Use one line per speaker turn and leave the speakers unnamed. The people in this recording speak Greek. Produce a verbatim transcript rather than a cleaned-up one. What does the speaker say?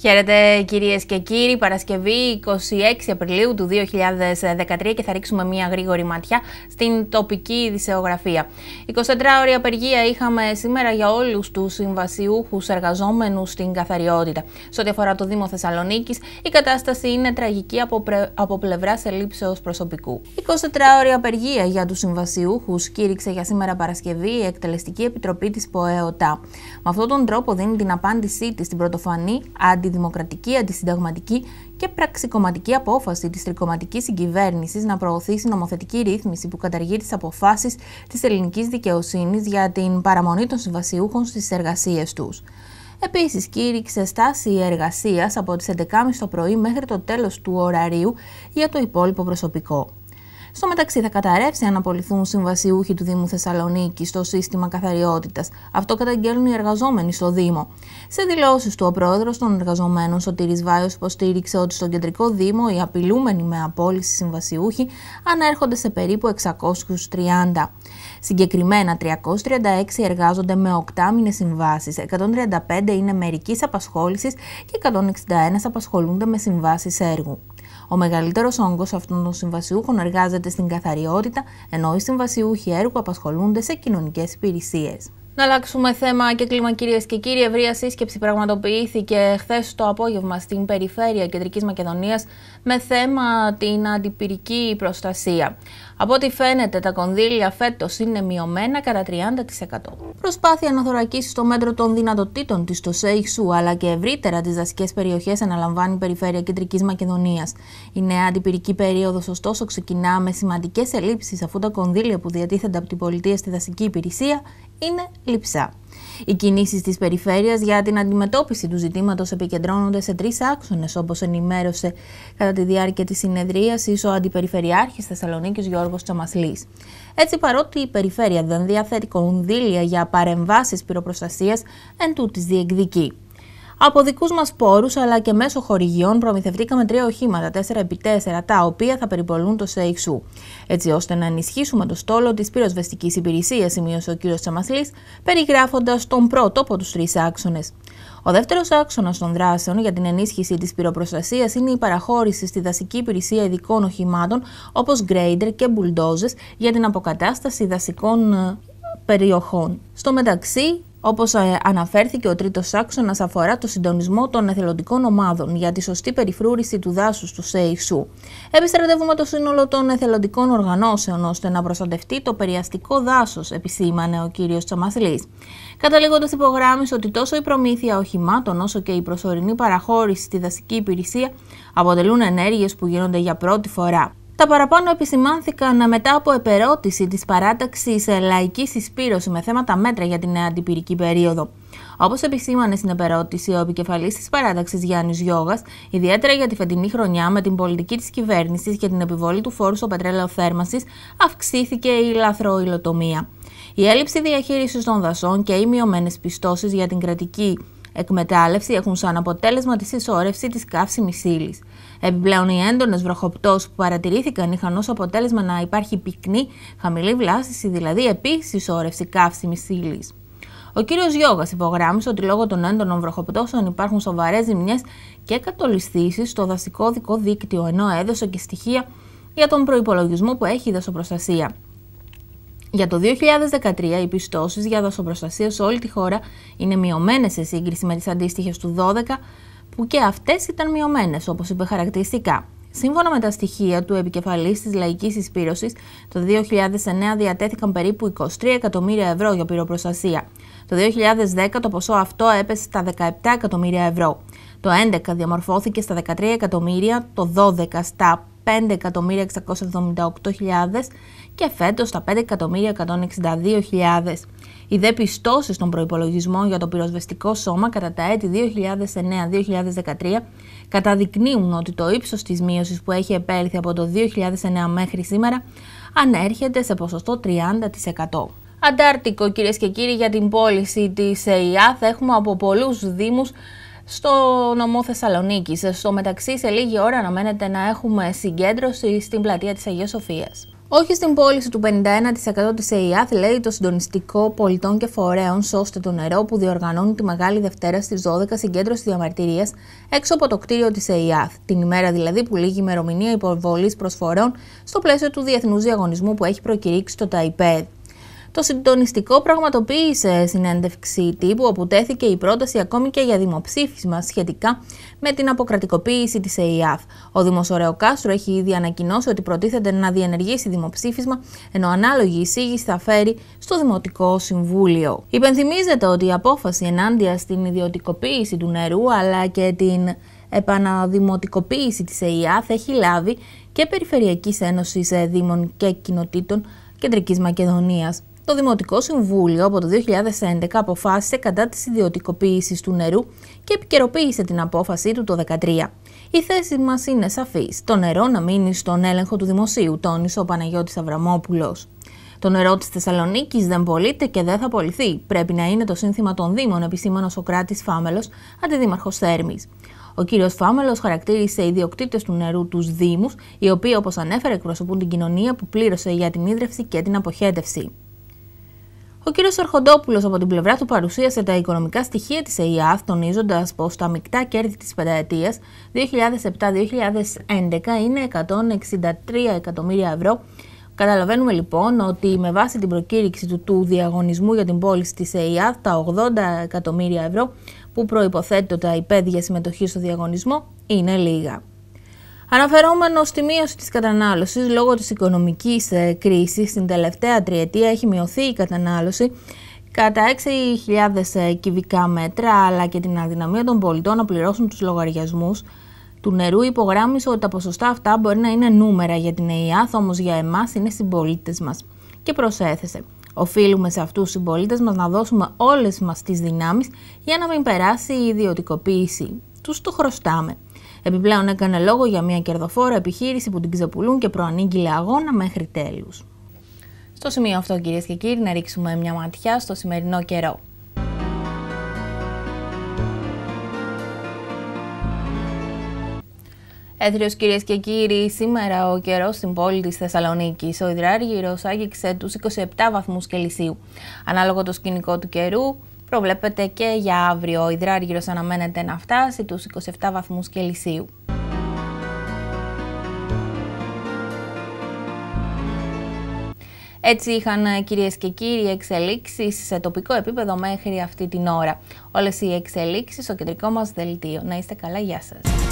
Χαίρετε κυρίες και κύριοι, Παρασκευή εικοστή έκτη Απριλίου του δύο χιλιάδες δεκατρία και θα ρίξουμε μια γρήγορη ματιά στην τοπική ειδησεογραφία. εικοσιτετράωρη απεργία είχαμε σήμερα για όλους τους συμβασιούχους εργαζόμενους στην καθαριότητα. Σε ό,τι αφορά το Δήμο Θεσσαλονίκης, η κατάσταση είναι τραγική από, πρε... από πλευράς ελλείψεως προσωπικού. εικοσιτετράωρη απεργία για τους συμβασιούχους κήρυξε για σήμερα Παρασκευή η Εκτελεστική Επιτροπή της ΠΟΕΟΤΑ. Με αυτόν τον τρόπο δίνει την απάντησή της στην πρωτοφανή αντιδημοκρατική, αντισυνταγματική και πραξικομματική απόφαση της τρικομματικής συγκυβέρνησης να προωθήσει νομοθετική ρύθμιση που καταργεί τις αποφάσεις της ελληνικής δικαιοσύνης για την παραμονή των συμβασιούχων στις εργασίες τους. Επίσης, κήρυξε στάση εργασίας από τις έντεκα και μισή το πρωί μέχρι το τέλος του ωραρίου για το υπόλοιπο προσωπικό. Στο μεταξύ, θα καταρρεύσει αν απολυθούν συμβασιούχοι του Δήμου Θεσσαλονίκης στο σύστημα καθαριότητας. Αυτό καταγγέλνουν οι εργαζόμενοι στο Δήμο. Σε δηλώσεις του, ο πρόεδρος των εργαζομένων, Σωτήρης Βάιος, υποστήριξε ότι στον κεντρικό Δήμο οι απειλούμενοι με απόλυση συμβασιούχοι ανέρχονται σε περίπου εξακόσιους τριάντα. Συγκεκριμένα, τριακόσιοι τριάντα έξι εργάζονται με οκτάμηνες συμβάσεις, εκατόν τριάντα πέντε είναι μερικής απασχόλησης και εκατόν εξήντα ένα απασχολούνται με συμβάσεις έργου. Ο μεγαλύτερος όγκος αυτών των συμβασιούχων εργάζεται στην καθαριότητα, ενώ οι συμβασιούχοι έργου απασχολούνται σε κοινωνικές υπηρεσίες. Να αλλάξουμε θέμα και κλίμα, κυρίες και κύριοι. Ευρεία σύσκεψη πραγματοποιήθηκε χθες το απόγευμα στην περιφέρεια Κεντρικής Μακεδονίας με θέμα την αντιπυρική προστασία. Από ό,τι φαίνεται, τα κονδύλια φέτος είναι μειωμένα κατά τριάντα τοις εκατό. Προσπάθεια να θωρακίσει στο μέτρο των δυνατοτήτων της το ΣΕΙΧΣΟΥ αλλά και ευρύτερα τις δασικές περιοχές αναλαμβάνει η περιφέρεια Κεντρικής Μακεδονίας. Η νέα αντιπυρική περίοδος, ωστόσο, ξεκινά με σημαντικές ελλείψεις αφού τα κονδύλια που διατίθενται από την πολιτεία στη δασική υπηρεσία είναι λειψά. Οι κινήσεις της περιφέρειας για την αντιμετώπιση του ζητήματος επικεντρώνονται σε τρεις άξονες, όπως ενημέρωσε κατά τη διάρκεια της συνεδρίασης ο Αντιπεριφερειάρχης Θεσσαλονίκης Γιώργος Τσαμασλής. Έτσι, παρότι η περιφέρεια δεν διαθέτει κονδύλια για παρεμβάσεις πυροπροστασίας, εν τούτης διεκδικεί. Από δικούς μας πόρους αλλά και μέσω χορηγιών προμηθευτήκαμε τρία οχήματα τέσσερα επί τέσσερα, τα οποία θα περιπολούν το ΣΕΙΧΣΟΥ. Έτσι ώστε να ενισχύσουμε το στόλο της πυροσβεστικής υπηρεσίας, σημείωσε ο κ. Τσαμασλής, περιγράφοντας τον πρώτο από τους τρεις άξονες. Ο δεύτερος άξονας των δράσεων για την ενίσχυση της πυροπροστασίας είναι η παραχώρηση στη δασική υπηρεσία ειδικών οχημάτων όπως γκρέιντερ και μπουλντόζες για την αποκατάσταση δασικών περιοχών. Στο μεταξύ, όπως αναφέρθηκε, ο τρίτος άξονας αφορά το συντονισμό των εθελοντικών ομάδων για τη σωστή περιφρούρηση του δάσους του ΣΕΙΧΣΟΥ. Επιστρατεύουμε το σύνολο των εθελοντικών οργανώσεων ώστε να προστατευτεί το περιαστικό δάσος, επισήμανε ο κύριος Τσαμασλής. Καταλήγοντας, υπογράμμισε ότι τόσο η προμήθεια οχημάτων όσο και η προσωρινή παραχώρηση στη δασική υπηρεσία αποτελούν ενέργειες που γίνονται για πρώτη φορά. Τα παραπάνω επισημάνθηκαν μετά από επερώτηση της παράταξης Λαϊκή Συσπήρωση με θέματα μέτρα για την νέα αντιπυρική περίοδο. Όπως επισήμανε στην επερώτηση ο επικεφαλής της παράταξης Γιάννης Γιώγας, ιδιαίτερα για τη φετινή χρονιά με την πολιτική της κυβέρνησης και την επιβολή του φόρου στο πετρέλαιο θέρμανσης, αυξήθηκε η λαθροϊλοτομία. Η έλλειψη διαχείρισης των δασών και οι μειωμένες πιστώσεις για την κρατική εκμετάλλευση έχουν σαν αποτέλεσμα τη συσσόρευση της καύσιμης ύλης. Επιπλέον, οι έντονες βροχοπτώσεις που παρατηρήθηκαν είχαν ως αποτέλεσμα να υπάρχει πυκνή, χαμηλή βλάστηση, δηλαδή επίσης συσσόρευση καύσιμης ύλης. Ο κύριος Γιώγας υπογράμμισε ότι λόγω των έντονων βροχοπτώσεων υπάρχουν σοβαρές ζημιές και κατολισθήσεις στο δασικό οδικό δίκτυο, ενώ έδωσε και στοιχεία για τον προϋπολογισμό που έχει η δασοπροστασία. Για το δύο χιλιάδες δεκατρία, οι πιστώσεις για δασοπροστασία σε όλη τη χώρα είναι μειωμένες σε σύγκριση με τις αντίστοιχες του δώδεκα, που και αυτές ήταν μειωμένες, όπως είπε χαρακτηριστικά. Σύμφωνα με τα στοιχεία του επικεφαλής της Λαϊκής Συσπήρωσης, το δύο χιλιάδες εννέα διατέθηκαν περίπου είκοσι τρία εκατομμύρια ευρώ για πυροπροστασία. Το δύο χιλιάδες δέκα το ποσό αυτό έπεσε στα δεκαεπτά εκατομμύρια ευρώ. Το έντεκα διαμορφώθηκε στα δεκατρία εκατομμύρια, το δώδεκα στα πέντε εκατομμύρια εξακόσιες εβδομήντα οκτώ χιλιάδες και φέτος στα πέντε εκατομμύρια εκατόν εξήντα δύο χιλιάδες. Οι δε πιστώσεις των προϋπολογισμών για το πυροσβεστικό σώμα κατά τα έτη δύο χιλιάδες εννέα δύο χιλιάδες δεκατρία καταδεικνύουν ότι το ύψος της μείωσης που έχει επέλθει από το δύο χιλιάδες εννέα μέχρι σήμερα ανέρχεται σε ποσοστό τριάντα τοις εκατό. Αντάρτικο, κυρίες και κύριοι, για την πώληση της ΕΙΑ θα έχουμε από πολλούς δήμους στο νομό Θεσσαλονίκης. Στο μεταξύ, σε λίγη ώρα αναμένεται να έχουμε συγκέντρωση στην πλατεία της Αγίας Σοφίας. Όχι στην πώληση του πενήντα ένα τοις εκατό της ΕΙΑΘ, λέει το Συντονιστικό Πολιτών και Φορέων Σώστε το Νερό, που διοργανώνει τη Μεγάλη Δευτέρα στις δώδεκα συγκέντρωση διαμαρτυρίας έξω από το κτίριο της ΕΙΑΘ, την ημέρα δηλαδή που λήγει η ημερομηνία υποβολής προσφορών στο πλαίσιο του διεθνούς διαγωνισμού που έχει προκηρύξει το ΤΑΙΠΕΔ. Το Συντονιστικό πραγματοποίησε συνέντευξη τύπου όπου τέθηκε η πρόταση ακόμη και για δημοψήφισμα σχετικά με την αποκρατικοποίηση της ΕΙΑΘ. Ο Δήμος Ωρεοκάστρου έχει ήδη ανακοινώσει ότι προτίθεται να διενεργήσει δημοψήφισμα, ενώ ανάλογη εισήγηση θα φέρει στο Δημοτικό Συμβούλιο. Υπενθυμίζεται ότι η απόφαση ενάντια στην ιδιωτικοποίηση του νερού αλλά και την επαναδημοτικοποίηση της ΕΙΑΘ έχει λάβει και Περιφερειακής Ένωσης Δήμων και Κοινοτήτων Κεντρικής Μακεδονίας. Το Δημοτικό Συμβούλιο από το δύο χιλιάδες έντεκα αποφάσισε κατά της ιδιωτικοποίησης του νερού και επικαιροποίησε την απόφασή του το δύο χιλιάδες δεκατρία. Η θέση μας είναι σαφής. Το νερό να μείνει στον έλεγχο του δημοσίου, τόνισε ο Παναγιώτης Αβραμόπουλος. Το νερό της Θεσσαλονίκης δεν πωλείται και δεν θα πωληθεί. Πρέπει να είναι το σύνθημα των Δήμων, επισήμανε ο Σωκράτης Φάμελος, αντιδήμαρχος Θέρμης. Ο κύριος Φάμελος χαρακτήρισε ιδιοκτήτες του νερού τους Δήμους, οι οποίοι, όπως ανέφερε, εκπροσωπούν την κοινωνία που πλήρωσε για την ίδρυυση και την αποχέτευση. Ο κύριος Αρχοντόπουλος από την πλευρά του παρουσίασε τα οικονομικά στοιχεία της ΕΙΑΘ, τονίζοντας πως τα μεικτά κέρδη της πενταετίας δύο χιλιάδες επτά δύο χιλιάδες έντεκα είναι εκατόν εξήντα τρία εκατομμύρια ευρώ. Καταλαβαίνουμε λοιπόν ότι με βάση την προκήρυξη του, του διαγωνισμού για την πώληση της ΕΙΑΘ, τα ογδόντα εκατομμύρια ευρώ που προϋποθέτει το ΤΑΙΠΕΔ για συμμετοχή στο διαγωνισμό είναι λίγα. Αναφερόμενο στη μείωση της κατανάλωσης λόγω της οικονομικής ε, κρίσης, στην τελευταία τριετία έχει μειωθεί η κατανάλωση κατά έξι χιλιάδες ε, κυβικά μέτρα, αλλά και την αδυναμία των πολιτών να πληρώσουν τους λογαριασμούς του νερού. Υπογράμμισε ότι τα ποσοστά αυτά μπορεί να είναι νούμερα για την ΕΙΑΘ, όμως για εμάς είναι συμπολίτες μας. Και προσέθεσε: οφείλουμε σε αυτούς τους συμπολίτες μας να δώσουμε όλες μας τις δυνάμεις για να μην περάσει η ιδιωτικοποίηση. Τους το χρωστάμε. Επιπλέον έκανε λόγο για μια κερδοφόρα επιχείρηση που την ξεπουλούν και προανήγγειλε αγώνα μέχρι τέλους. Στο σημείο αυτό, κυρίες και κύριοι, να ρίξουμε μια ματιά στο σημερινό καιρό. Έθριος, κυρίες και κύριοι, σήμερα ο καιρός στην πόλη της Θεσσαλονίκης. Ο υδράργυρος άγγιξε τους είκοσι επτά βαθμούς Κελσίου. Ανάλογο το σκηνικό του καιρού, προβλέπεται και για αύριο. Ο υδράργυρος αναμένεται να φτάσει τους είκοσι επτά βαθμούς Κελσίου. Έτσι είχαν, κυρίες και κύριοι, εξελίξεις σε τοπικό επίπεδο μέχρι αυτή την ώρα. Όλες οι εξελίξεις στο κεντρικό μας δελτίο. Να είστε καλά, γεια σας.